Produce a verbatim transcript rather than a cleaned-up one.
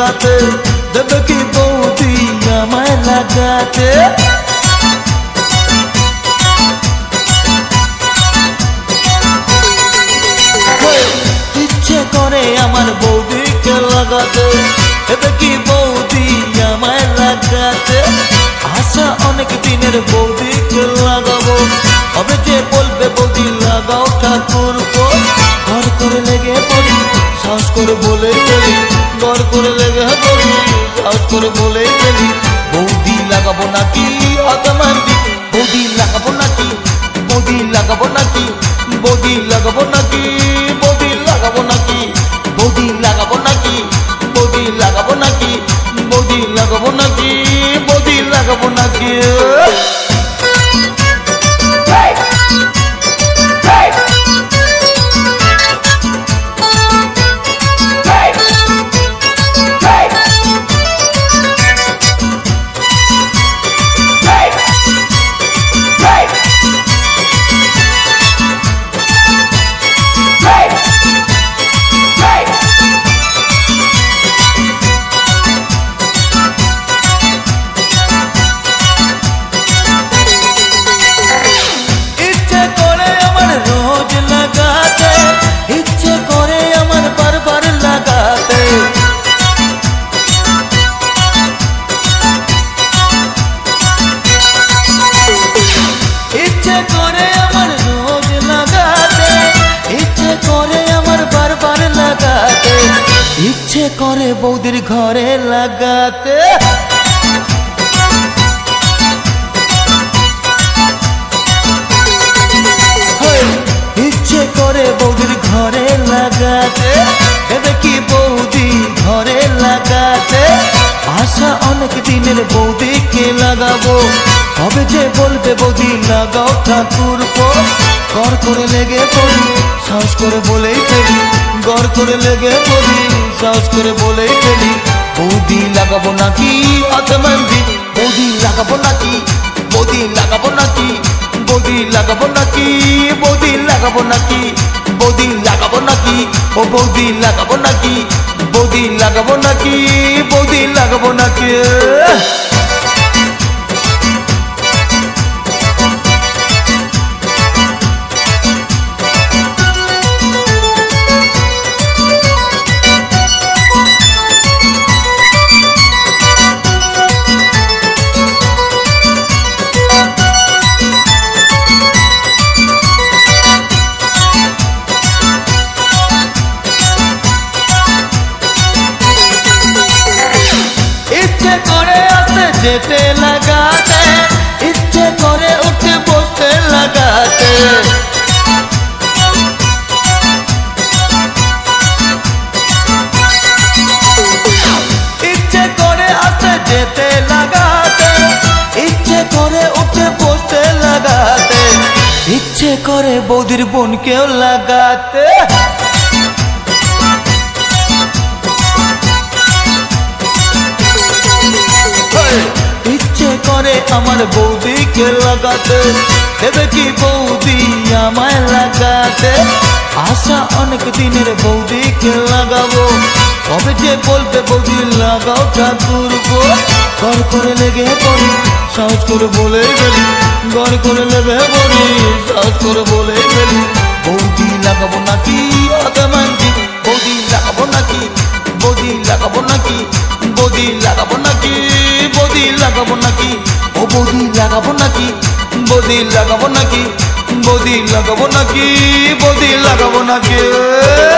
লাগাতে দেবে কি বৌদি আমায় লাগাতে ইচ্ছে করে আমার বৌদিকে লাগাতে দেবে কি বৌদি আমায় লাগাতে আশা অনেক দিনের বৌদিকে লাগাবো হবে যে বলবে বৌদি লাগাও ঠাকুর ঘর করে লেগে পড়ি সাহস করে বলে ফেলি ঘর করে লেগে পড়ি সাহস করে বলে ফেলি বৌদি লাগাবো নাকি অতমান্দি বৌদি লাগাবো নাকি বৌদি লাগাবো নাকি বৌদি লাগাবো নাকি বৌদি লাগাবো নাকি বৌদি লাগাবো নাকি বৌদি লাগাবো নাকি বৌদি লাগাবো নাকি বৌদি লাগাবো নাকি ইচ্ছে করে বৌদির ঘরে লাগাতে ইচ্ছে করে বৌদির ঘরে লাগাতে দেবে কি বৌদি ঘরে লাগাতে আশা অনেক দিনের বৌদিকে লাগাবো হবে যে বলবে বৌদি লাগাও ঠাকুর ঘর করে লেগে পড়ি সাহস করে বলেই ফেলি ঘর করে লেগে পড়ি সাহস করে বলেই ফেলি বৌদি লাগাবো নাকি অতমান্দি বৌদি লাগাবো নাকি বৌদি লাগাবো নাকি বৌদি লাগাবো নাকি বৌদি লাগাবো নাকি বৌদি লাগাবো নাকি ও বৌদি লাগাবো নাকি বৌদি লাগাবো নাকি বৌদি লাগাবো নাকি যেতে লাগাতে ইচ্ছে করে উঠে বসতে লাগাতে ইচ্ছে করে আসতে যেতে লাগাতে ইচ্ছে করে উঠে বসতে লাগাতে ইচ্ছে করে বৌদির বোনকেও লাগাতে ইচ্ছে করে আমার বৌদিকে লাগাতে দেবে কি বৌদি আমায় লাগাতে আশা অনেক দিনের বৌদিকে লাগাবো কবে যে বলবে বৌদি লাগাও ঠাকুর ঘর করে লেগে পড়ি সাহস করে বলে ফেলি ঘর করে লেগে পড়ি সাহস করে বলে ফেলি বৌদি লাগাবো নাকি অতমান্দি বৌদি লাগাবো নাকি বৌদি লাগাবো নাকি বৌদি লাগাবো নাকি বৌদি লাগাবো নাকি ও বৌদি লাগাবো নাকি বৌদি লাগাবো নাকি বৌদি লাগাবো নাকি বৌদি লাগাবো নাকি